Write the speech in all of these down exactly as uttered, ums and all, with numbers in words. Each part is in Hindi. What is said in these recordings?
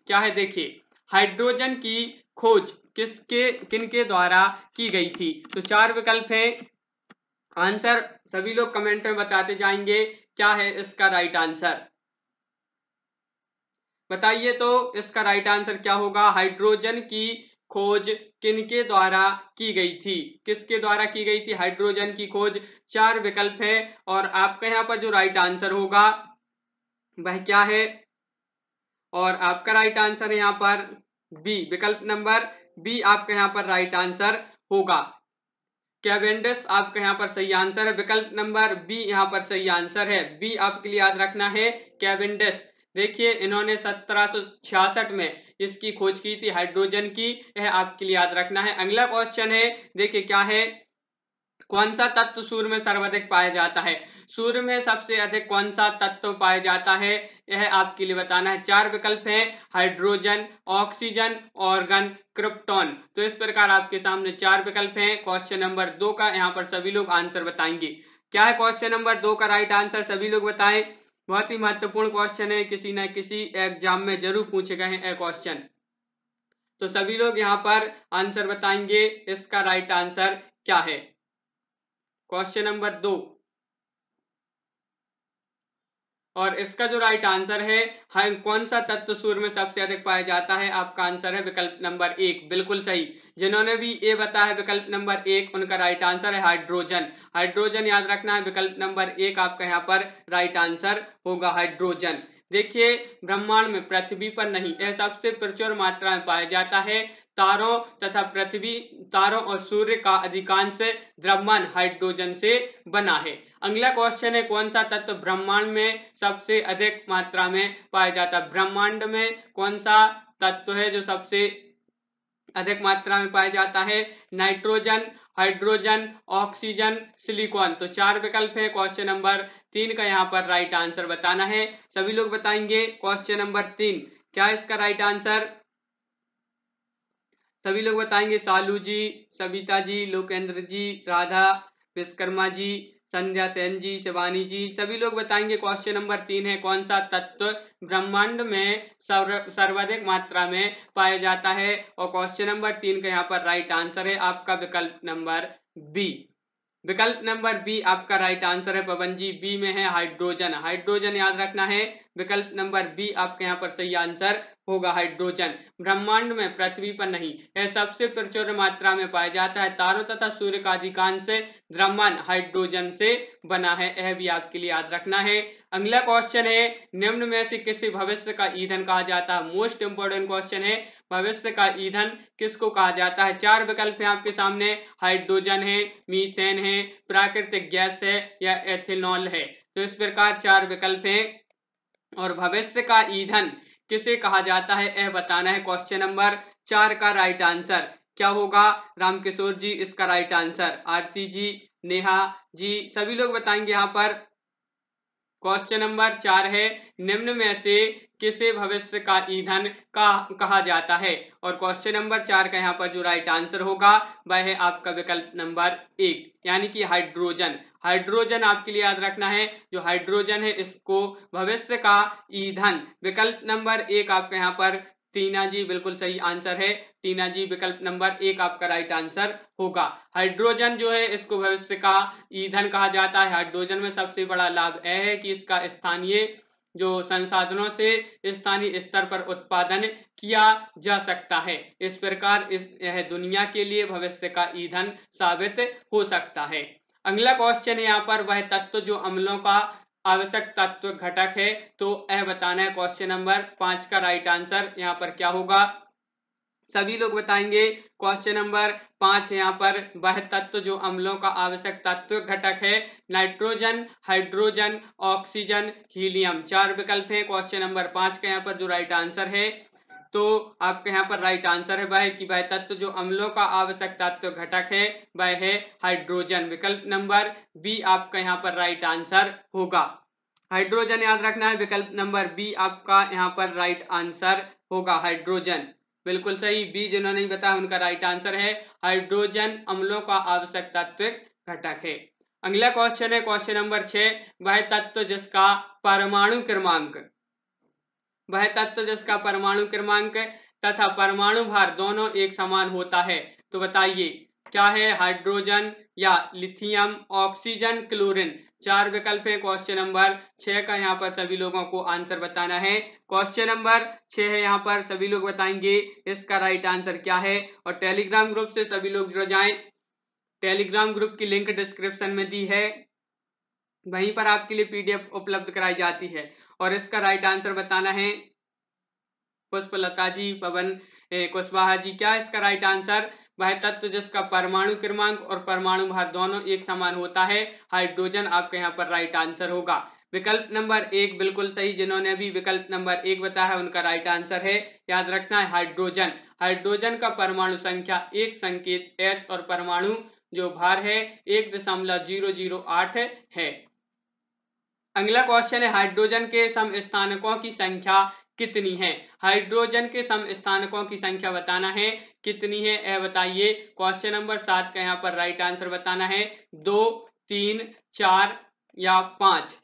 क्या है देखिए, हाइड्रोजन की खोज किसके किनके द्वारा की गई थी। तो चार विकल्प है, आंसर सभी लोग कमेंट में बताते जाएंगे क्या है इसका राइट आंसर, बताइए। तो इसका राइट आंसर क्या होगा, हाइड्रोजन की खोज किनके द्वारा की गई थी, किसके द्वारा की गई थी हाइड्रोजन की खोज। चार विकल्प है और आपका यहाँ पर जो राइट आंसर होगा वह क्या है, और आपका राइट आंसर है यहाँ पर बी, विकल्प नंबर बी आपका यहाँ पर राइट आंसर होगा। कैवेंडिश आपका यहाँ पर सही आंसर है, विकल्प नंबर बी यहाँ पर सही आंसर है। बी आपके लिए याद रखना है कैवेंडिश। देखिए इन्होंने सत्रह सौ छियासठ में इसकी खोज की थी हाइड्रोजन की, यह आपके लिए याद रखना है। अगला क्वेश्चन है, देखिए क्या है, कौन सा तत्व सूर्य में सर्वाधिक पाया जाता है। सूर्य में सबसे अधिक कौन सा तत्व पाया जाता है, यह आपके लिए बताना है। चार विकल्प हैं, हाइड्रोजन, ऑक्सीजन, ऑर्गन, क्रिप्टॉन। तो इस प्रकार आपके सामने चार विकल्प हैं। क्वेश्चन नंबर दो का यहाँ पर सभी लोग आंसर बताएंगे। क्या है क्वेश्चन नंबर दो का राइट आंसर, सभी लोग बताएं। बहुत ही महत्वपूर्ण क्वेश्चन है, किसी न किसी एग्जाम में जरूर पूछे गए हैं क्वेश्चन। तो सभी लोग यहाँ पर आंसर बताएंगे इसका राइट आंसर क्या है। क्वेश्चन नंबर दो, और इसका जो राइट आंसर है, हाँ, कौन सा तत्व सूर्य में सबसे अधिक पाया जाता है, आपका आंसर है विकल्प नंबर एक, बिल्कुल सही। जिन्होंने भी ए बताया विकल्प नंबर एक, उनका राइट आंसर है हाइड्रोजन। हाइड्रोजन याद रखना है, विकल्प नंबर एक आपका यहाँ पर राइट आंसर होगा हाइड्रोजन। देखिए ब्रह्मांड में पृथ्वी पर नहीं, यह सबसे प्रचुर मात्रा में पाया जाता है। तारों तथा पृथ्वी, तारों और सूर्य का अधिकांश द्रव्यमान हाइड्रोजन से बना है। अगला क्वेश्चन है, कौन सा तत्व ब्रह्मांड में सबसे अधिक मात्रा में पाया जाता है। ब्रह्मांड में कौन सा तत्व है जो सबसे अधिक मात्रा में पाया जाता है, नाइट्रोजन, हाइड्रोजन, ऑक्सीजन, सिलिकॉन। तो चार विकल्प है, क्वेश्चन नंबर तीन का यहाँ पर राइट आंसर बताना है। सभी लोग बताएंगे क्वेश्चन नंबर तीन क्या इसका राइट आंसर, सभी लोग बताएंगे। सालू जी, सविता जी, लोकेंद्र जी, राधा, विश्वकर्मा जी, संध्या सेन जी, शिवानी जी, सभी लोग बताएंगे। क्वेश्चन नंबर तीन है, कौन सा तत्व ब्रह्मांड में सर्वाधिक मात्रा में पाया जाता है, और क्वेश्चन नंबर तीन का यहाँ पर राइट आंसर है आपका विकल्प नंबर बी। विकल्प नंबर बी आपका राइट आंसर है पवन जी, बी में है हाइड्रोजन। हाइड्रोजन याद रखना है, विकल्प नंबर बी आपके यहाँ पर सही आंसर होगा हाइड्रोजन। ब्रह्मांड में पृथ्वी पर नहीं, यह सबसे प्रचुर मात्रा में पाया जाता है। तारों तथा सूर्य का अधिकांश द्रव्यमान हाइड्रोजन से बना है, यह भी आपके लिए याद रखना है। अगला क्वेश्चन है, निम्न में से किसी भविष्य का ईंधन कहा जाता है। मोस्ट इंपोर्टेंट क्वेश्चन है, भविष्य का ईंधन किसको कहा जाता है। चार विकल्प हैं आपके सामने, हाइड्रोजन है, मीथेन है, प्राकृतिक गैस है, या एथेनॉल है। तो इस प्रकार चार विकल्प हैं, और भविष्य का ईंधन किसे कहा जाता है यह बताना है। क्वेश्चन नंबर चार का राइट आंसर क्या होगा, रामकिशोर जी इसका राइट आंसर, आरती जी, नेहा जी, सभी लोग बताएंगे यहाँ पर। क्वेश्चन नंबर चार है, निम्न में से किसे भविष्य का ईंधन का कहा जाता है, और क्वेश्चन नंबर चार का यहाँ पर जो राइट आंसर होगा वह है आपका विकल्प नंबर एक, यानी कि हाइड्रोजन। हाइड्रोजन आपके लिए याद रखना है, जो हाइड्रोजन है इसको भविष्य का ईंधन, विकल्प नंबर एक आपका यहाँ पर, टीना जी बिल्कुल सही आंसर है। टीना जी विकल्प नंबर एक आपका राइट आंसर होगा। हाइड्रोजन जो है इसको भविष्य का ईंधन कहा जाता है। हाइड्रोजन में सबसे बड़ा लाभ यह है कि इसका स्थानीय जो संसाधनों से स्थानीय स्तर पर उत्पादन किया जा सकता है। इस प्रकार इस यह दुनिया के लिए भविष्य का ईंधन साबित हो सकता है। अगला क्वेश्चन है यहाँ पर, वह तत्व जो अम्लों का आवश्यक तत्व घटक है, तो यह बताना है। क्वेश्चन नंबर पांच का राइट आंसर यहाँ पर क्या होगा, सभी लोग बताएंगे। क्वेश्चन नंबर पांच है यहाँ पर, वह तत्व जो अम्लों का आवश्यक तत्व घटक है, नाइट्रोजन, हाइड्रोजन, ऑक्सीजन, हीलियम। चार विकल्प हैं, क्वेश्चन नंबर पांच का यहाँ पर जो राइट आंसर है, तो आपके यहाँ पर राइट आंसर है वह कि वह तत्व जो अम्लों का आवश्यक तत्व घटक है वह है हाइड्रोजन। विकल्प नंबर बी आपका यहाँ पर राइट आंसर होगा। हाइड्रोजन याद रखना है, विकल्प नंबर बी आपका यहाँ पर राइट आंसर होगा हाइड्रोजन, बिल्कुल सही। बी जिन्होंने नहीं बताया उनका राइट आंसर है हाइड्रोजन अम्लों का आवश्यक तत्व घटक है। अगला क्वेश्चन है क्वेश्चन नंबर छह, वह तत्व जिसका परमाणु क्रमांक वह तत्व जिसका परमाणु क्रमांक तथा परमाणु भार दोनों एक समान होता है। तो बताइए क्या है, हाइड्रोजन या लिथियम, ऑक्सीजन, क्लोरीन। चार विकल्प है। क्वेश्चन नंबर छह का यहाँ पर सभी लोगों को आंसर बताना है। क्वेश्चन नंबर छह है, यहाँ पर सभी लोग बताएंगे इसका राइट आंसर क्या है। और टेलीग्राम ग्रुप से सभी लोग जुड़ जाएं। टेलीग्राम ग्रुप की लिंक डिस्क्रिप्शन में दी है, वहीं पर आपके लिए पीडीएफ उपलब्ध कराई जाती है। और इसका राइट आंसर बताना है। पुष्पलता जी, पवन कुशवाहा जी, क्या इसका राइट आंसर? वह तत्व जिसका परमाणु क्रमांक और परमाणु भार दोनों एक समान होता है, हाइड्रोजन आपके यहाँ पर राइट आंसर होगा। विकल्प नंबर एक बिल्कुल सही। जिन्होंने अभी विकल्प नंबर एक बताया है उनका राइट आंसर है, याद रखना है, हाइड्रोजन। हाइड्रोजन का परमाणु संख्या एक संकेत एच और परमाणु जो भार है एक दशमलव जीरो जीरो आठ है। अगला क्वेश्चन है, हाइड्रोजन के समस्थानिकों की संख्या कितनी है? हाइड्रोजन के समस्थानिकों की संख्या बताना है, कितनी है यह बताइए। क्वेश्चन नंबर सात का यहाँ पर राइट आंसर बताना है, दो, तीन, चार या पांच।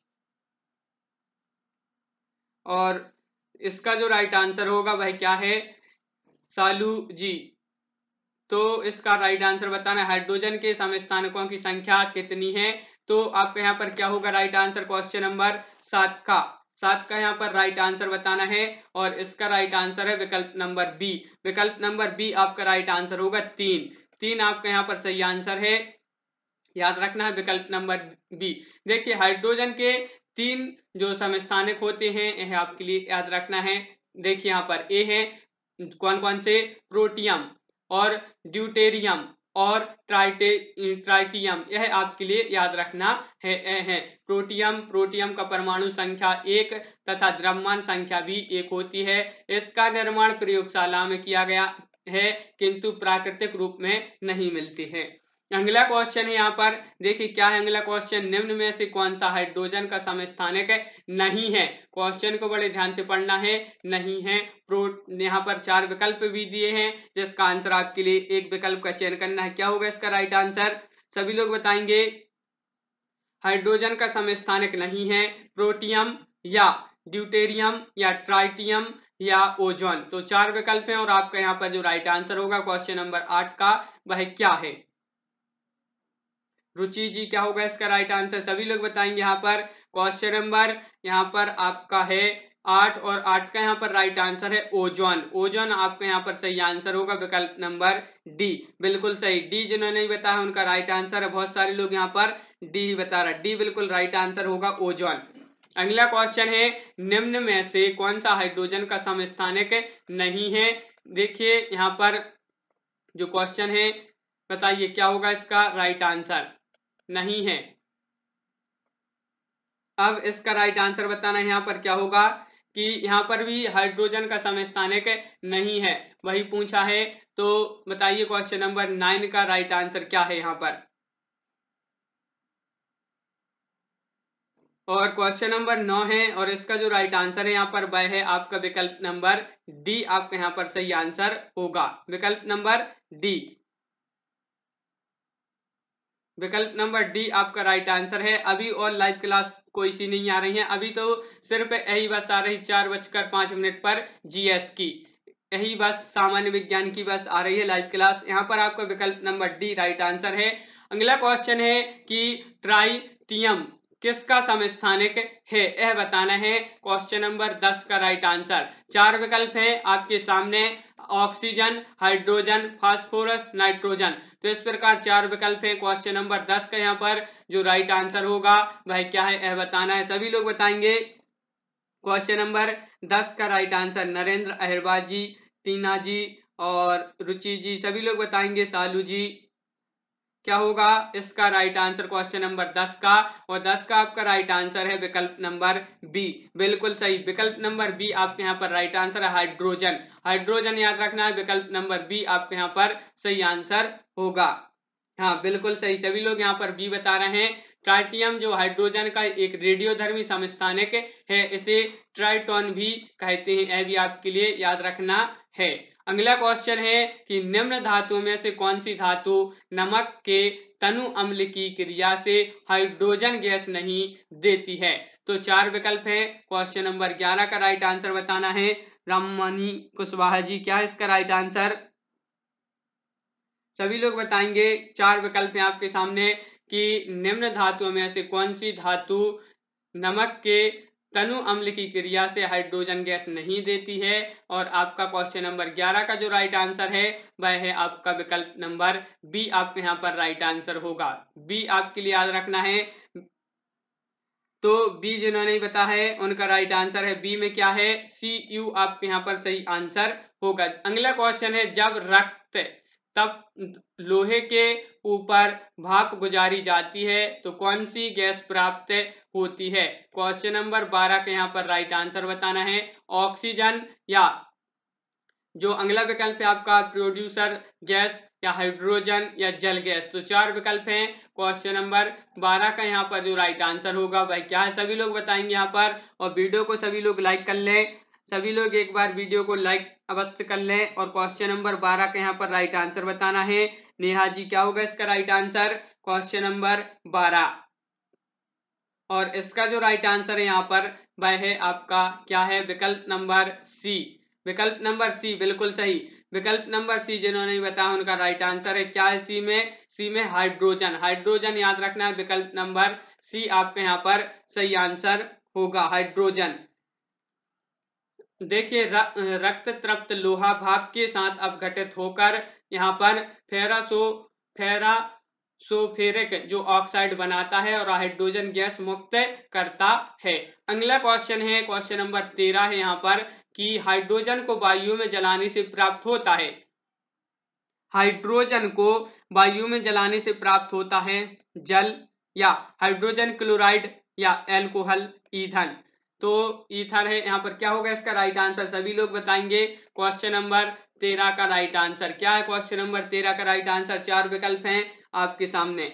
और इसका जो राइट आंसर होगा वह क्या है, सालू जी। तो इसका राइट आंसर बताना है, हाइड्रोजन के समस्थानिकों की संख्या कितनी है। तो आपके यहाँ पर क्या होगा राइट आंसर, क्वेश्चन नंबर सात का सात का यहाँ पर राइट आंसर बताना है। और इसका राइट आंसर है विकल्प नंबर बी। विकल्प नंबर बी आपका राइट आंसर होगा, तीन। तीन आपका यहाँ पर सही आंसर है, याद रखना है विकल्प नंबर बी। देखिए हाइड्रोजन के तीन जो समस्थानिक होते हैं यह आपके लिए याद रखना है। देखिए यहाँ पर ए है कौन कौन से, प्रोटियम और ड्यूटेरियम और ट्राइटे ट्राइटियम, यह आपके लिए याद रखना है। ए है प्रोटियम। प्रोटियम का परमाणु संख्या एक तथा द्रव्यमान संख्या भी एक होती है। इसका निर्माण प्रयोगशाला में किया गया है किंतु प्राकृतिक रूप में नहीं मिलती है। अगला क्वेश्चन है यहाँ पर, देखिए क्या है अगला क्वेश्चन, निम्न में से कौन सा हाइड्रोजन का समस्थानिक नहीं है? क्वेश्चन को बड़े ध्यान से पढ़ना है, नहीं है। प्रो यहाँ पर चार विकल्प भी दिए हैं जिसका आंसर आपके लिए एक विकल्प का चयन करना है। क्या होगा इसका राइट आंसर, सभी लोग बताएंगे। हाइड्रोजन का समस्थानिक नहीं है प्रोटियम या ड्यूटेरियम या ट्राइटियम या ओजोन। तो चार विकल्प हैं और आपका यहाँ पर जो राइट आंसर होगा क्वेश्चन नंबर आठ का वह क्या है। रुचि जी, क्या होगा इसका राइट आंसर, सभी लोग बताएंगे। यहाँ पर क्वेश्चन नंबर यहाँ पर आपका है आठ और आठ का यहाँ पर राइट आंसर है ओजोन। ओजोन आपका यहाँ पर सही आंसर होगा, विकल्प नंबर डी बिल्कुल सही। डी जिन्होंने नहीं बताया उनका राइट आंसर है, बहुत सारे लोग यहाँ पर डी ही बता रहा, डी बिल्कुल राइट आंसर होगा ओजोन। अगला क्वेश्चन है, निम्न में से कौन सा हाइड्रोजन का समस्थानिक नहीं है? देखिए यहाँ पर जो क्वेश्चन है बताइए क्या होगा इसका राइट आंसर, नहीं है। अब इसका राइट आंसर बताना है, यहाँ पर क्या होगा कि यहाँ पर भी हाइड्रोजन का समस्थानिक नहीं है, वही पूछा है। तो बताइए क्वेश्चन नंबर नाइन का राइट आंसर क्या है यहाँ पर। और क्वेश्चन नंबर नौ है और इसका जो राइट आंसर है यहाँ पर वह है आपका विकल्प नंबर डी, आपका यहाँ पर सही आंसर होगा, विकल्प नंबर डी। विकल्प नंबर डी आपका राइट आंसर है। अभी और लाइव क्लास कोई सी नहीं आ रही है, अभी तो सिर्फ यही बस आ रही चार बजकर पांच मिनट पर जीएस की, यही बस सामान्य विज्ञान की बस आ रही है लाइव क्लास। यहाँ पर आपका विकल्प नंबर डी राइट आंसर है। अगला क्वेश्चन है कि ट्राइटियम किसका समस्थानिक है, यह बताना है। क्वेश्चन नंबर दस का राइट आंसर, चार विकल्प है आपके सामने, ऑक्सीजन, हाइड्रोजन, फास्फोरस, नाइट्रोजन। तो इस प्रकार चार विकल्प हैं। क्वेश्चन नंबर दस का यहाँ पर जो राइट आंसर होगा वह क्या है यह बताना है, सभी लोग बताएंगे। क्वेश्चन नंबर दस का राइट आंसर नरेंद्र अहिरवार जी, टीना जी और रुचि जी, सभी लोग बताएंगे। सालू जी, क्या होगा इसका राइट आंसर क्वेश्चन नंबर दस का, और दस का आपका राइट आंसर है विकल्प नंबर बी, बिल्कुल सही। विकल्प नंबर बी आपके यहाँ पर राइट आंसर है हाइड्रोजन। हाइड्रोजन याद रखना है, विकल्प नंबर बी आपके यहाँ पर सही आंसर होगा। हाँ बिल्कुल सही, सभी लोग यहाँ पर बी बता रहे हैं। ट्राइटियम जो हाइड्रोजन का एक रेडियोधर्मी समस्थानिक है, इसे ट्राइटोन भी कहते हैं, यह भी आपके लिए याद रखना है। अगला क्वेश्चन है कि निम्न धातुओं में से कौन सी धातु नमक के तनु अम्ल की क्रिया से हाइड्रोजन गैस नहीं देती है? तो चार विकल्प है। क्वेश्चन नंबर ग्यारह का राइट आंसर बताना है। राममणि कुशवाहा जी, क्या है इसका राइट आंसर? सभी लोग बताएंगे। चार विकल्प हैं आपके सामने कि निम्न धातुओं में से कौन सी धातु नमक के तनु अम्ल की क्रिया से हाइड्रोजन गैस नहीं देती है। और आपका क्वेश्चन नंबर ग्यारह का जो राइट आंसर है वह है आपका विकल्प नंबर बी, आपके यहाँ पर राइट आंसर होगा। बी आपके लिए याद रखना है। तो बी जिन्होंने नहीं बता है उनका राइट आंसर है बी में क्या है, सी यू आपके यहाँ पर सही आंसर होगा। अगला क्वेश्चन है, जब रक्त तब लोहे के ऊपर भाप गुजारी जाती है तो कौन सी गैस प्राप्त होती है। क्वेश्चन नंबर बारह के यहाँ पर राइट आंसर बताना है। ऑक्सीजन या जो अगला विकल्प है आपका प्रोड्यूसर गैस या हाइड्रोजन या जल गैस। तो चार विकल्प हैं। क्वेश्चन नंबर बारह का यहाँ पर जो राइट आंसर होगा वह क्या है, सभी लोग बताएंगे यहाँ पर। और वीडियो को सभी लोग लाइक कर लें, सभी लोग एक बार वीडियो को लाइक अवश्य कर लें। और क्वेश्चन नंबर बारह का यहाँ पर राइट आंसर बताना है। नेहा जी, क्या होगा इसका राइट आंसर क्वेश्चन नंबर बारह? और इसका जो राइट आंसर है यहाँ पर वह है आपका क्या है, विकल्प नंबर सी। विकल्प नंबर सी बिल्कुल सही। विकल्प नंबर सी जिन्होंने बताया उनका राइट आंसर है क्या है, सी में सी में हाइड्रोजन। हाइड्रोजन याद रखना है, विकल्प नंबर सी आपके यहाँ पर सही आंसर होगा, हाइड्रोजन। देखिए, रक्त तृप्त लोहा भाप के साथ अपघटित होकर यहाँ पर फेरासो फेरा सोफेरिक जो ऑक्साइड बनाता है और हाइड्रोजन गैस मुक्त करता है। अगला क्वेश्चन है, क्वेश्चन नंबर तेरह है यहाँ पर कि हाइड्रोजन को वायु में जलाने से प्राप्त होता है। हाइड्रोजन को वायु में जलाने से प्राप्त होता है जल या हाइड्रोजन क्लोराइड या एल्कोहल ईंधन। तो ईथर है यहाँ पर, क्या होगा इसका राइट आंसर, सभी लोग बताएंगे। क्वेश्चन नंबर तेरह का राइट आंसर क्या है, क्वेश्चन नंबर तेरह का राइट आंसर, चार विकल्प हैं आपके सामने।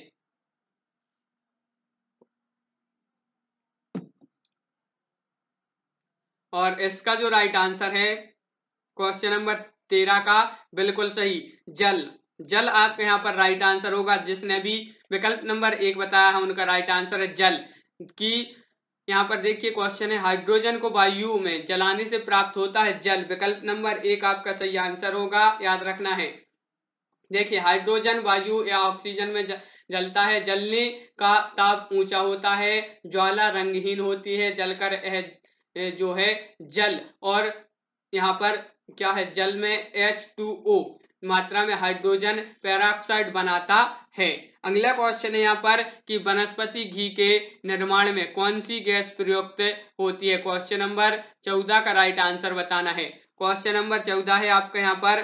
और इसका जो राइट आंसर है क्वेश्चन नंबर तेरह का बिल्कुल सही, जल। जल आपके यहाँ पर राइट आंसर होगा। जिसने भी विकल्प नंबर एक बताया है उनका राइट आंसर है जल। कि यहाँ पर देखिए क्वेश्चन है, हाइड्रोजन को वायु में जलाने से प्राप्त होता है जल। विकल्प नंबर एक आपका सही आंसर होगा, याद रखना है। देखिए, हाइड्रोजन वायु या ऑक्सीजन में जलता है, जलने का ताप ऊंचा होता है, ज्वाला रंगहीन होती है, जलकर यह जो है जल। और यहाँ पर क्या है, जल में एच टू ओ मात्रा में हाइड्रोजन पेरोक्साइड बनाता है। अगला क्वेश्चन है यहाँ पर कि वनस्पति घी के निर्माण में कौन सी गैस प्रयुक्त होती है। क्वेश्चन नंबर चौदह का राइट आंसर बताना है। क्वेश्चन नंबर चौदह है आपका यहाँ पर,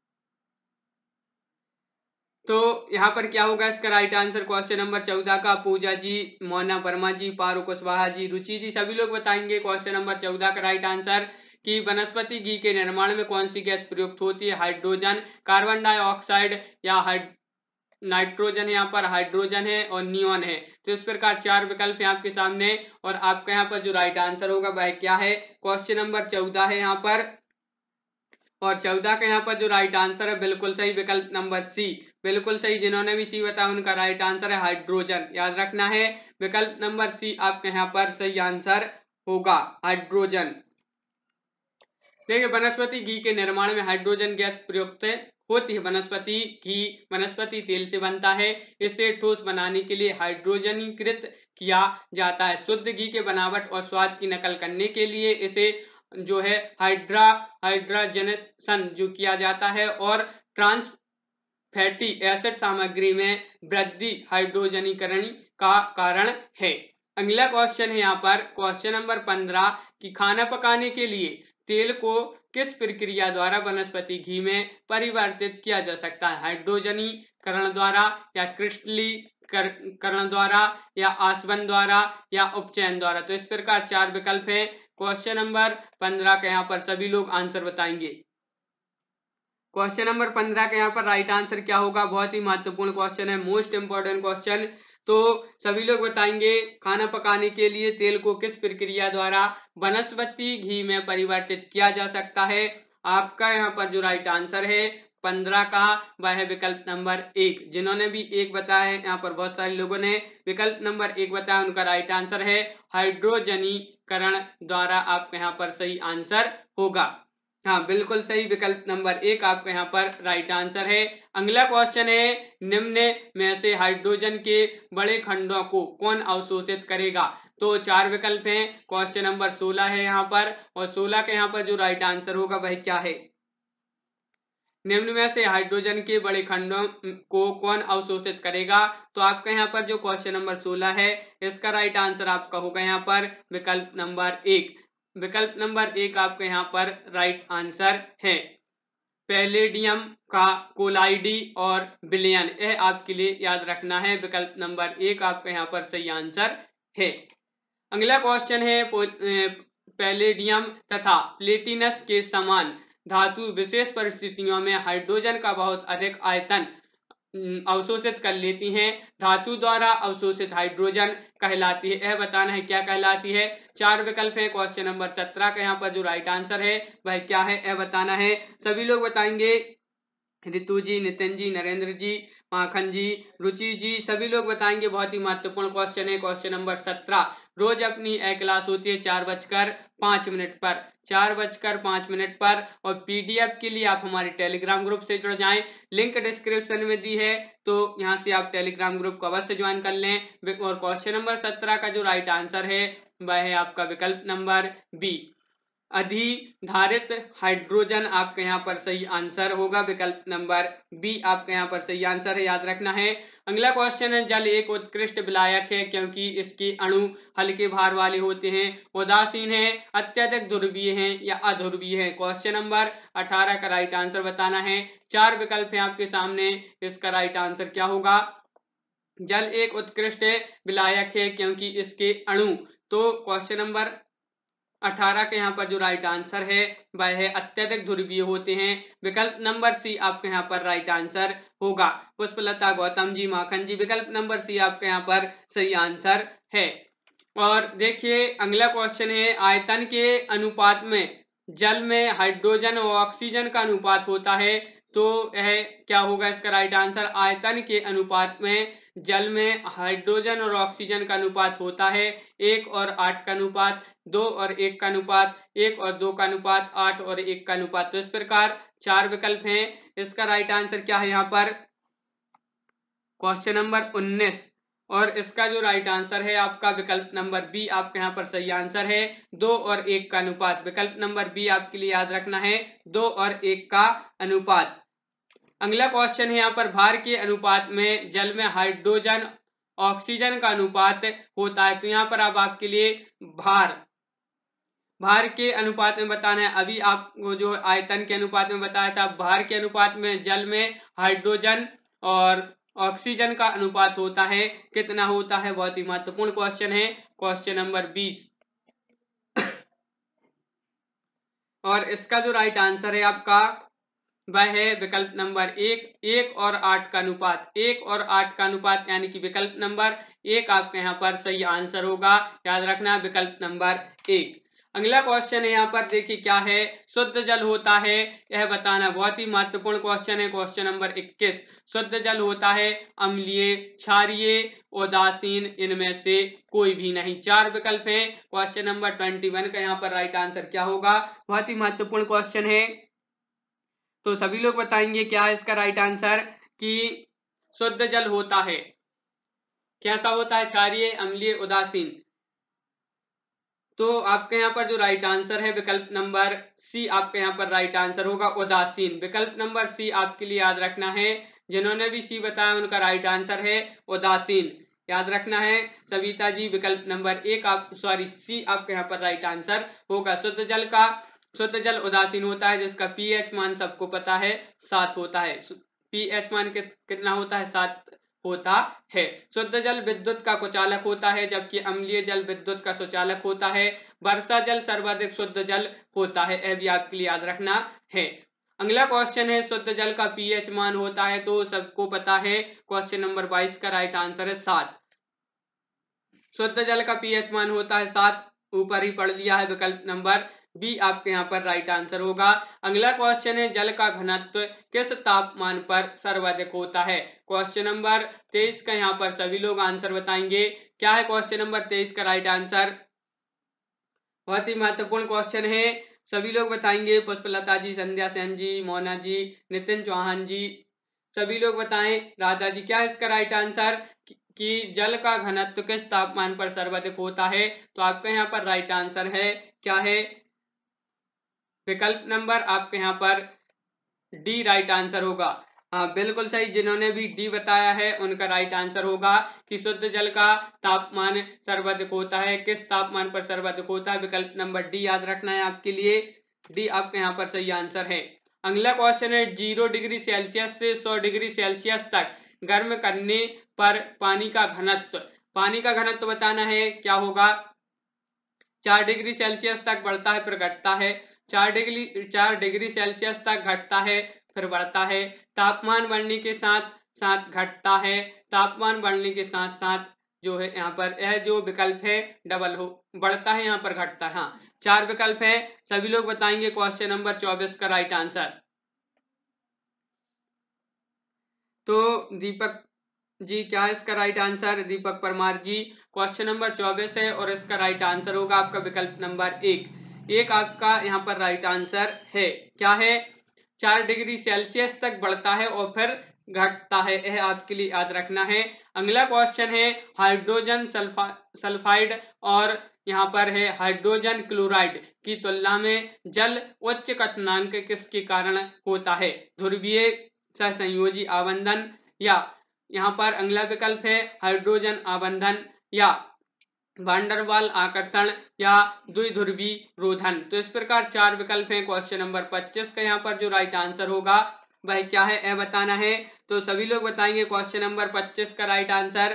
तो यहाँ पर क्या होगा इसका राइट आंसर क्वेश्चन नंबर चौदह का। पूजा जी, मोना वर्मा जी, पारू कुशवाहा जी, रुचि जी, सभी लोग बताएंगे क्वेश्चन नंबर चौदह का राइट आंसर कि वनस्पति घी के निर्माण में कौन सी गैस प्रयुक्त होती है। हाइड्रोजन, कार्बन डाइऑक्साइड या नाइट्रोजन, यहाँ पर हाइड्रोजन है और नियोन है। तो इस प्रकार चार विकल्प है आपके सामने। और आपका यहाँ पर जो राइट आंसर होगा वह क्या है, क्वेश्चन नंबर चौदह है यहाँ पर। और चौदह का यहाँ पर जो राइट आंसर है बिल्कुल सही, विकल्प नंबर सी बिल्कुल सही। जिन्होंने भी सी बताया उनका राइट आंसर है हाइड्रोजन, याद रखना है। विकल्प नंबर सी आपके यहाँ पर सही आंसर होगा, हाइड्रोजन। देखिए, वनस्पति घी के निर्माण में हाइड्रोजन गैस प्रयुक्त होती है। वनस्पति घी वनस्पति तेल से बनता है। इसे ठोस बनाने के लिए हाइड्रोजनीकृत किया जाता है। शुद्ध घी के बनावट और स्वाद की नकल करने के लिए इसे जो है हाइड्रा हाइड्रोजनेशन जो किया जाता है। और ट्रांस फैटी एसिड सामग्री में वृद्धि हाइड्रोजनीकरण का कारण है। अगला क्वेश्चन है यहाँ पर, क्वेश्चन नंबर पंद्रह कि खाना पकाने के लिए तेल को किस प्रक्रिया द्वारा वनस्पति घी में परिवर्तित किया जा सकता है। हाइड्रोजनीकरण द्वारा या क्रिस्टलीकरण द्वारा या आसवन द्वारा या उपचयन द्वारा। तो इस प्रकार चार विकल्प हैं। क्वेश्चन नंबर पंद्रह का यहाँ पर सभी लोग आंसर बताएंगे। क्वेश्चन नंबर पंद्रह का यहाँ पर राइट आंसर क्या होगा, बहुत ही महत्वपूर्ण क्वेश्चन है, मोस्ट इंपॉर्टेंट क्वेश्चन। तो सभी लोग बताएंगे, खाना पकाने के लिए तेल को किस प्रक्रिया द्वारा वनस्पति घी में परिवर्तित किया जा सकता है। आपका यहाँ पर जो राइट आंसर है पंद्रह का, वह है विकल्प नंबर एक। जिन्होंने भी एक बताया है, यहाँ पर बहुत सारे लोगों ने विकल्प नंबर एक बताया, उनका राइट आंसर है हाइड्रोजनीकरण द्वारा। आपका यहाँ पर सही आंसर होगा। हाँ, बिल्कुल सही, विकल्प नंबर एक आपका यहाँ पर राइट आंसर है। अगला क्वेश्चन है, निम्न में से हाइड्रोजन के बड़े खंडों को कौन अवशोषित करेगा? तो चार विकल्प हैं, क्वेश्चन नंबर सोलह है यहाँ पर, और सोलह के यहाँ पर जो राइट आंसर होगा वह क्या है? निम्न में से हाइड्रोजन के बड़े खंडों को कौन अवशोषित करेगा? तो आपका यहाँ पर जो क्वेश्चन नंबर सोलह है, इसका राइट आंसर आपका होगा यहाँ पर विकल्प नंबर एक। विकल्प नंबर एक आपका यहाँ पर राइट आंसर है। पैलेडियम का कोलाइडी और विलयन, यह आपके लिए याद रखना है। विकल्प नंबर एक आपका यहाँ पर सही आंसर है। अगला क्वेश्चन है, पैलेडियम तथा प्लेटिनस के समान धातु विशेष परिस्थितियों में हाइड्रोजन का बहुत अधिक आयतन अवशोषित कर लेती हैं। धातु द्वारा अवशोषित हाइड्रोजन कहलाती है, यह बताना है क्या कहलाती है। चार विकल्प है, क्वेश्चन नंबर सत्रह का यहाँ पर जो राइट आंसर है वह क्या है, यह बताना है। सभी लोग बताएंगे, रितु जी, नितिन जी, नरेंद्र जी, माखन जी, रुचि जी, सभी लोग बताएंगे। बहुत ही महत्वपूर्ण क्वेश्चन है, क्वेश्चन नंबर सत्रह। रोज अपनी ए क्लास होती है चार बजकर पांच मिनट पर, चार बजकर पांच मिनट पर, और पीडीएफ के लिए आप हमारे टेलीग्राम ग्रुप से जुड़ जाएं, लिंक डिस्क्रिप्शन में दी है, तो यहां से आप टेलीग्राम ग्रुप को अवश्य ज्वाइन कर लें। और क्वेश्चन नंबर सत्रह का जो राइट आंसर है वह है आपका विकल्प नंबर बी, अधिधारित हाइड्रोजन आपके यहाँ पर सही आंसर होगा। विकल्प नंबर बी आपके यहाँ पर सही आंसर है, याद रखना है। अगला क्वेश्चन है, जल एक उत्कृष्ट विलायक है क्योंकि इसके अणु हल्के भार वाले होते हैं, उदासीन है, अत्यधिक ध्रुवीय हैं या अध्रुवीय है। क्वेश्चन नंबर अठारह का राइट आंसर बताना है। चार विकल्प है आपके सामने, इसका राइट आंसर क्या होगा? जल एक उत्कृष्ट विलायक है क्योंकि इसके अणु, तो क्वेश्चन नंबर अठारह के यहाँ पर जो राइट आंसर है वह है अत्यधिक ध्रुवीय होते हैं। विकल्प नंबर सी आपके यहाँ पर राइट आंसर होगा। पुष्पलता, गौतम जी, माखन जी, विकल्प नंबर सी आपके यहाँ पर सही आंसर है। और देखिए अगला क्वेश्चन है, आयतन के अनुपात में जल में हाइड्रोजन और ऑक्सीजन का अनुपात होता है, तो यह क्या होगा इसका राइट आंसर? आयतन के अनुपात में जल में हाइड्रोजन और ऑक्सीजन का अनुपात होता है एक और आठ का अनुपात, दो और एक का अनुपात, एक और दो का अनुपात, आठ और एक का अनुपात। तो इस प्रकार चार विकल्प हैं, इसका राइट आंसर क्या है यहाँ पर? क्वेश्चन नंबर उन्नीस, और इसका जो राइट आंसर है आपका विकल्प नंबर बी आपके यहाँ पर सही आंसर है, दो और एक का अनुपात। विकल्प नंबर बी आपके लिए याद रखना है, दो और एक का अनुपात। अगला क्वेश्चन है, यहाँ पर भार के अनुपात में जल में हाइड्रोजन ऑक्सीजन का अनुपात होता है, तो यहाँ पर अब आपके लिए भार भार के अनुपात में बताना है। अभी आपको जो आयतन के अनुपात में बताया था, भार के अनुपात में जल में हाइड्रोजन और ऑक्सीजन का अनुपात होता है, कितना होता है? बहुत ही महत्वपूर्ण क्वेश्चन है, क्वेश्चन नंबर बीस। और इसका जो राइट आंसर है आपका वह है विकल्प नंबर एक, एक और आठ का अनुपात, एक और आठ का अनुपात, यानी कि विकल्प नंबर एक आपके यहाँ पर सही आंसर होगा, याद रखना विकल्प नंबर एक। अगला क्वेश्चन है, यहाँ पर देखिए क्या है, शुद्ध जल होता है, यह बताना। बहुत ही महत्वपूर्ण क्वेश्चन है, क्वेश्चन नंबर इक्कीस। शुद्ध जल होता है अम्लीय, क्षारीय, उदासीन, इनमें से कोई भी नहीं। चार विकल्प हैं, क्वेश्चन नंबर ट्वेंटी वन का यहाँ पर राइट आंसर क्या होगा? बहुत ही महत्वपूर्ण क्वेश्चन है, तो सभी लोग बताएंगे क्या है इसका राइट आंसर। कि शुद्ध जल होता है, कैसा होता है? क्षारीय, अम्लीय, उदासीन। तो आपके यहाँ पर जो राइट आंसर है विकल्प नंबर सी आपके यहाँ पर राइट आंसर होगा, उदासीन। विकल्प नंबर सी आपके लिए याद रखना है, जिन्होंने भी सी बताया उनका राइट आंसर है उदासीन, याद रखना है। सविता जी, विकल्प नंबर एक आप सॉरी सी आपके यहाँ पर राइट आंसर होगा। शुद्ध जल का शुद्ध जल उदासीन होता है, जिसका पीएच मान सबको पता है सात होता है। पीएच मान कि, कितना होता है? सात होता है। शुद्ध जल विद्युत का कुचालक होता है, जबकि अम्लीय जल विद्युत का सुचालक होता है। वर्षा जल सर्वाधिक शुद्ध जल होता है, यह भी आपके लिए याद रखना है। अगला क्वेश्चन है, शुद्ध जल का पीएच मान होता है, तो सबको पता है, क्वेश्चन नंबर बाईस का राइट आंसर है सात। शुद्ध जल का पीएच मान होता है सात, ऊपर ही पढ़ लिया है, विकल्प नंबर बी आपके यहाँ पर राइट आंसर होगा। अगला क्वेश्चन है जल का घनत्व किस तापमान पर सर्वाधिक होता है। क्वेश्चन नंबर तेईस का यहाँ पर सभी लोग आंसर बताएंगे। क्या है क्वेश्चन नंबर तेईस का राइट आंसर? बहुत ही महत्वपूर्ण क्वेश्चन है, सभी लोग बताएंगे। पुष्पलता जी, संध्या सेन जी, मोना जी, नितिन चौहान जी, सभी लोग बताएं। राधा जी, क्या है इसका राइट आंसर कि जल का घनत्व किस तापमान पर सर्वाधिक होता है? तो आपका यहाँ पर राइट आंसर है, क्या है? विकल्प नंबर आपके यहाँ पर डी राइट आंसर होगा। हाँ बिल्कुल सही, जिन्होंने भी डी बताया है उनका राइट आंसर होगा कि शुद्ध जल का तापमान सर्वाधिक होता है। किस तापमान पर सर्वाधिक होता है? विकल्प नंबर डी याद रखना है आपके लिए, डी आपके यहाँ पर सही आंसर है। अगला क्वेश्चन है जीरो डिग्री सेल्सियस से सौ डिग्री सेल्सियस तक गर्म करने पर पानी का घनत्व, पानी का घनत्व बताना है, क्या होगा? चार डिग्री सेल्सियस तक बढ़ता है फिर घटता है, चार डिग्री चार डिग्री सेल्सियस तक घटता है फिर बढ़ता है, तापमान बढ़ने के साथ साथ घटता है, तापमान बढ़ने के साथ साथ जो है यहाँ पर यह जो विकल्प है डबल हो, बढ़ता है यहाँ पर घटता है। हाँ चार विकल्प है, सभी लोग बताएंगे क्वेश्चन नंबर चौबीस का राइट आंसर। तो दीपक जी, क्या है इसका right answer? Deepak Parmar ji, question number चौबीस है और इसका राइट आंसर होगा आपका विकल्प नंबर एक। एक आपका यहाँ पर राइट आंसर है, क्या है? चार डिग्री सेल्सियस तक बढ़ता है और फिर घटता है, यह आपके लिए याद रखना है। अगला क्वेश्चन है हाइड्रोजन सल्फा सल्फाइड और यहाँ पर है हाइड्रोजन क्लोराइड की तुलना में जल उच्च क्वथनांक किसके कारण होता है? ध्रुवीय सहसंयोजी आबंधन, या यहाँ पर अगला विकल्प है हाइड्रोजन आबंधन, या वांडरवाल आकर्षण, या द्विध्रुवी रोधन। तो इस प्रकार चार विकल्प हैं। क्वेश्चन नंबर पच्चीस का यहाँ पर जो राइट आंसर होगा वह क्या है, यह बताना है। तो सभी लोग बताएंगे क्वेश्चन नंबर पच्चीस का राइट आंसर।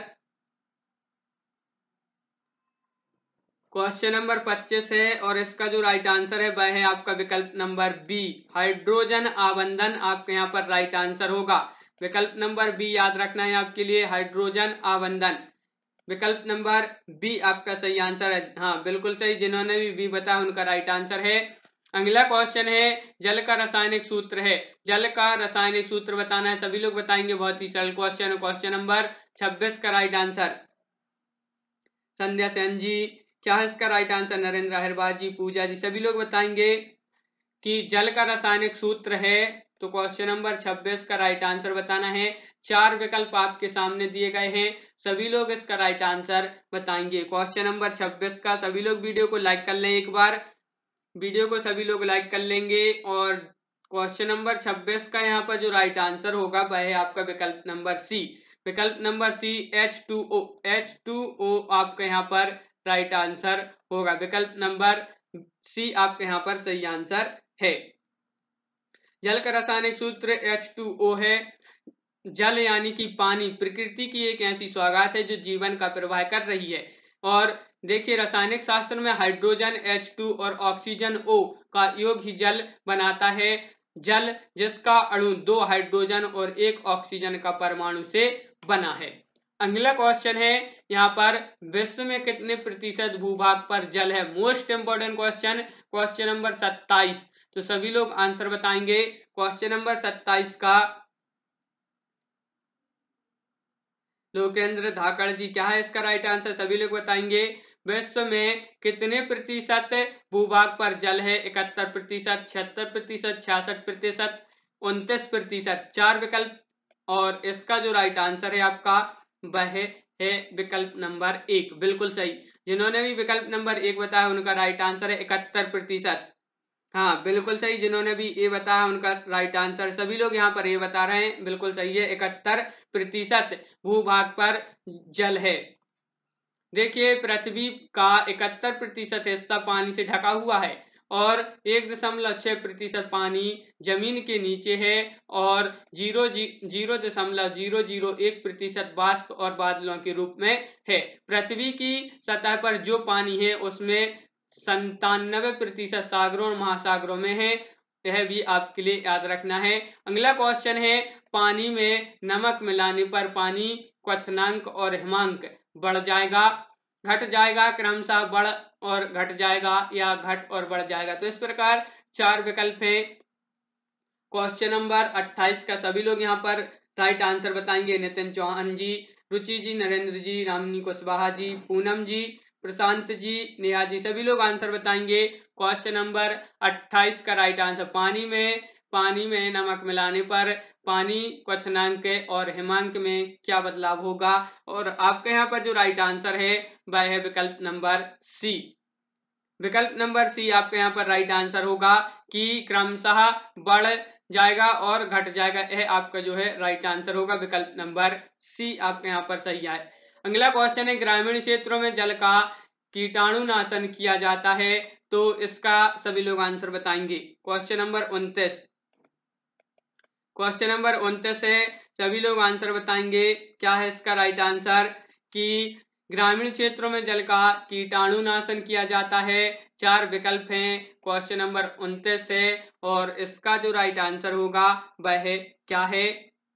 क्वेश्चन नंबर पच्चीस है और इसका जो राइट आंसर है वह है आपका विकल्प नंबर बी, हाइड्रोजन आबंधन आपके यहाँ पर राइट आंसर होगा। विकल्प नंबर बी याद रखना है आपके लिए, हाइड्रोजन आबंधन, विकल्प नंबर बी आपका सही आंसर है। हाँ बिल्कुल सही, जिन्होंने भी बी बताया उनका राइट आंसर है। अगला क्वेश्चन है जल का रासायनिक सूत्र है, जल का रासायनिक सूत्र बताना है, सभी लोग बताएंगे। बहुत ही सरल क्वेश्चन है, क्वेश्चन नंबर छब्बीस का राइट आंसर। संध्या सेन जी, क्या है इसका राइट आंसर? नरेंद्र अहिरवार जी, पूजा जी, सभी लोग बताएंगे कि जल का रासायनिक सूत्र है। तो क्वेश्चन नंबर छब्बीस का राइट आंसर बताना है। चार विकल्प आपके सामने दिए गए हैं, सभी लोग इसका राइट आंसर बताएंगे। क्वेश्चन नंबर छब्बीस का सभी लोग वीडियो को लाइक कर लें, एक बार वीडियो को सभी लोग लाइक कर लेंगे। और क्वेश्चन नंबर छब्बीस का यहाँ पर जो राइट आंसर होगा वह है आपका विकल्प नंबर सी, विकल्प number C H two O, H two O आपका यहाँ पर राइट आंसर होगा। विकल्प नंबर सी आपके यहाँ पर सही आंसर है। जल का रासायनिक सूत्र एच टू ओ है। जल यानी कि पानी प्रकृति की एक ऐसी सौगात है जो जीवन का प्रवाह कर रही है। और देखिए रासायनिक शास्त्र में हाइड्रोजन एच टू और ऑक्सीजन O का योग ही जल बनाता है। जल जिसका अणु दो हाइड्रोजन और एक ऑक्सीजन का परमाणु से बना है। अगला क्वेश्चन है यहाँ पर विश्व में कितने प्रतिशत भूभाग पर जल है? Most important question, question number सत्ताईस। तो सभी लोग आंसर बताएंगे क्वेश्चन नंबर सत्ताईस का। लोकेंद्र धाकड़ जी, क्या है इसका राइट आंसर? सभी लोग बताएंगे विश्व में कितने प्रतिशत भूभाग पर जल है? इकहत्तर प्रतिशत, छिहत्तर प्रतिशत, छियासठ प्रतिशत, उनतीस प्रतिशत, चार विकल्प। और इसका जो राइट आंसर है आपका वह है विकल्प नंबर एक, बिल्कुल सही, जिन्होंने भी विकल्प नंबर एक बताया उनका राइट आंसर है इकहत्तर प्रतिशत। हाँ बिल्कुल सही, जिन्होंने भी ए बताया उनका राइट आंसर, सभी लोग यहाँ पर ए बता रहे हैं, बिल्कुल सही है, इकहत्तर प्रतिशत भूभाग पर जल है। देखिए पृथ्वी का इकहत्तर प्रतिशत हिस्सा पानी से ढका हुआ है और एक दशमलव छह प्रतिशत पानी जमीन के नीचे है और जीरो जीरो दशमलव जीरो जीरो एक प्रतिशत वाष्प और बादलों के रूप में है। पृथ्वी की सतह पर जो पानी है उसमें संतानवे प्रतिशत सागरों और महासागरों में है, यह भी आपके लिए याद रखना है। अगला क्वेश्चन है पानी में नमक मिलाने पर पानी क्वथनांक और हिमांक बढ़ जाएगा, घट जाएगा, क्रमशः बढ़ और घट जाएगा या घट और बढ़ जाएगा। तो इस प्रकार चार विकल्प हैं। क्वेश्चन नंबर अट्ठाईस का सभी लोग यहाँ पर राइट आंसर बताएंगे। नितिन चौहान जी, रुचि जी, नरेंद्र जी, रामनी कुशवाहा जी, पूनम जी, प्रशांत जी, नेहा जी, सभी लोग आंसर बताएंगे। क्वेश्चन नंबर अट्ठाईस का राइट आंसर, पानी में पानी में नमक मिलाने पर पानी क्वथनांक और हिमांक में क्या बदलाव होगा। और आपके यहाँ पर जो राइट आंसर है वह है विकल्प नंबर सी। विकल्प नंबर सी आपके यहाँ पर राइट आंसर होगा कि क्रमशः बढ़ जाएगा और घट जाएगा। यह आपका जो है राइट आंसर होगा, विकल्प नंबर सी आपके यहाँ पर सही है। अगला क्वेश्चन है, ग्रामीण क्षेत्रों में जल का कीटाणुनाशन किया जाता है, तो इसका सभी लोग आंसर बताएंगे। क्वेश्चन नंबर उनतीस क्वेश्चन नंबर उनतीस है, सभी लोग आंसर बताएंगे। क्या है इसका राइट आंसर कि ग्रामीण क्षेत्रों में जल का कीटाणुनाशन किया जाता है। चार विकल्प हैं, क्वेश्चन नंबर उनतीस है और इसका जो राइट आंसर होगा वह है क्या है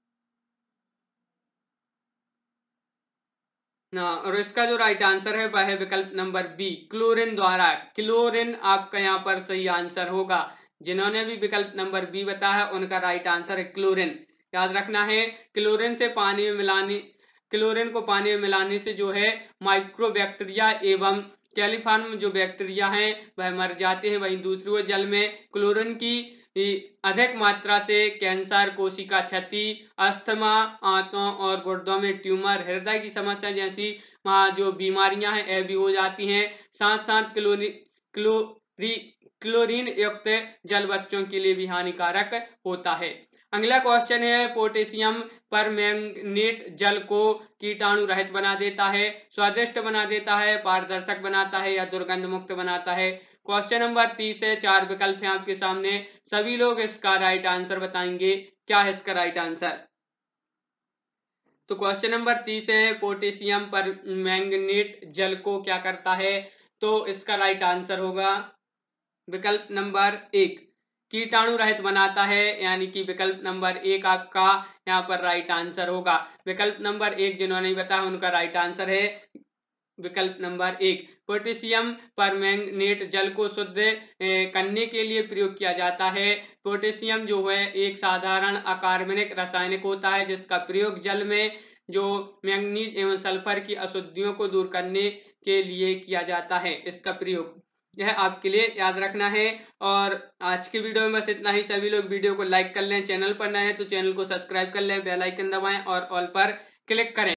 ना, और इसका जो राइट आंसर है वह है विकल्प नंबर बी, क्लोरीन द्वारा। क्लोरीन आपका यहाँ पर सही आंसर होगा। जिन्होंने भी विकल्प नंबर बी बताया उनका राइट आंसर है क्लोरीन। याद रखना है, क्लोरीन से पानी में मिलाने क्लोरीन को पानी में मिलाने से जो है माइक्रोबैक्टीरिया एवं कैलिफॉर्म जो बैक्टीरिया हैं वह मर जाते हैं। वहीं दूसरी ओर जल में क्लोरीन की अधिक मात्रा से कैंसर, कोशिका क्षति, अस्थमा, आंतों और गुर्दों में ट्यूमर, हृदय की समस्या जैसी जो बीमारियां हैं यह भी हो जाती हैं। साथ साथ क्लोरी क्लोरी क्लोरीन युक्त जल बच्चों के लिए भी हानिकारक होता है। अगला क्वेश्चन है, पोटेशियम परमैंगनेट जल को कीटाणु रहित बना देता है, स्वादिष्ट बना देता है, पारदर्शक बनाता है या दुर्गंध मुक्त बनाता है। क्वेश्चन नंबर तीस है, चार विकल्प हैं आपके सामने, सभी लोग इसका राइट आंसर बताएंगे। क्या है इसका राइट आंसर? तो क्वेश्चन नंबर तीस है, पोटेशियम परमैंगनेट जल को क्या करता है, तो इसका राइट आंसर होगा विकल्प नंबर एक, कीटाणु रहित बनाता है, यानी कि विकल्प नंबर एक आपका यहाँ पर राइट आंसर होगा। विकल्प नंबर एक जिन्होंने नहीं बताया उनका राइट आंसर है विकल्प नंबर एक। पोटेशियम परमैंगनेट जल को शुद्ध करने के लिए प्रयोग किया जाता है। पोटेशियम जो है एक साधारण अकार्बनिक रासायनिक होता है जिसका प्रयोग जल में जो मैंगनीज एवं सल्फर की अशुद्धियों को दूर करने के लिए किया जाता है। इसका प्रयोग यह आपके लिए याद रखना है। और आज के वीडियो में बस इतना ही। सभी लोग वीडियो को लाइक कर लें, चैनल पर नए हैं तो चैनल को सब्सक्राइब कर लें, बेल आइकन दबाएं और ऑल पर क्लिक करें।